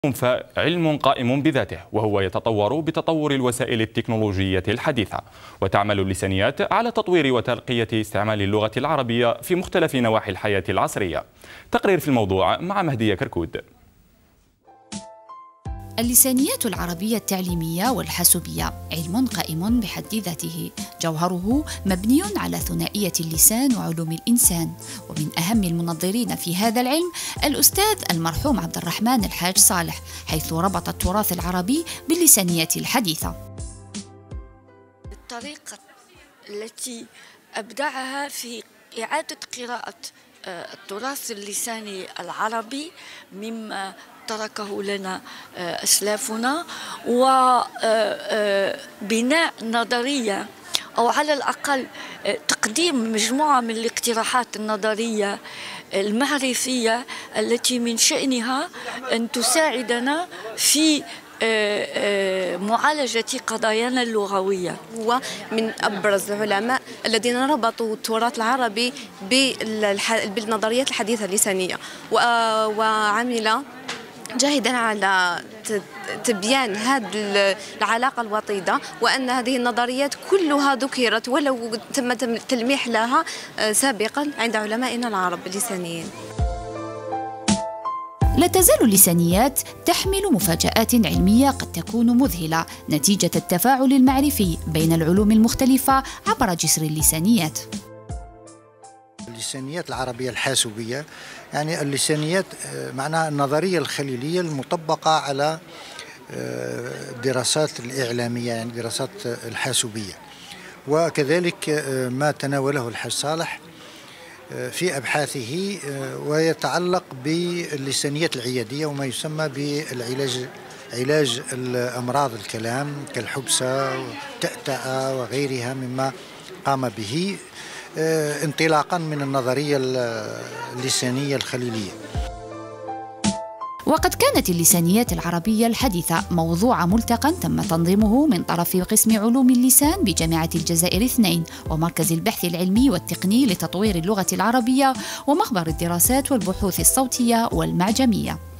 فعلم قائم بذاته، وهو يتطور بتطور الوسائل التكنولوجية الحديثة، وتعمل اللسانيات على تطوير وترقية استعمال اللغة العربية في مختلف نواحي الحياة العصرية. تقرير في الموضوع مع مهدية كركود. اللسانيات العربية التعليمية والحاسوبية علم قائم بحد ذاته، جوهره مبني على ثنائية اللسان وعلوم الإنسان، ومن أهم المنظرين في هذا العلم الأستاذ المرحوم عبد الرحمن الحاج صالح، حيث ربط التراث العربي باللسانيات الحديثة. الطريقة التي أبدعها في إعادة قراءة التراث اللساني العربي مما تركه لنا أسلافنا، وبناء نظرية أو على الأقل تقديم مجموعة من الاقتراحات النظرية المعرفية التي من شأنها أن تساعدنا في معالجة قضايانا اللغوية. هو من أبرز العلماء الذين ربطوا التراث العربي بالنظريات الحديثة اللسانية، وعمل جاهدا على تبيان هذه العلاقة الوطيدة، وأن هذه النظريات كلها ذكرت ولو تم تلميح لها سابقا عند علمائنا العرب اللسانيين. لا تزال اللسانيات تحمل مفاجآت علمية قد تكون مذهلة نتيجة التفاعل المعرفي بين العلوم المختلفة عبر جسر اللسانيات. اللسانيات العربية الحاسوبية يعني اللسانيات معناها النظرية الخليلية المطبقة على الدراسات الإعلامية، يعني دراسات الحاسوبية، وكذلك ما تناوله الحاج صالح في أبحاثه ويتعلق باللسانيات العيادية وما يسمى علاج الأمراض الكلام كالحبسة والتأتأة وغيرها مما قام به انطلاقا من النظرية اللسانية الخليلية. وقد كانت اللسانيات العربية الحديثة موضوع ملتقى تم تنظيمه من طرف قسم علوم اللسان بجامعة الجزائر 2 ومركز البحث العلمي والتقني لتطوير اللغة العربية ومخبر الدراسات والبحوث الصوتية والمعجمية.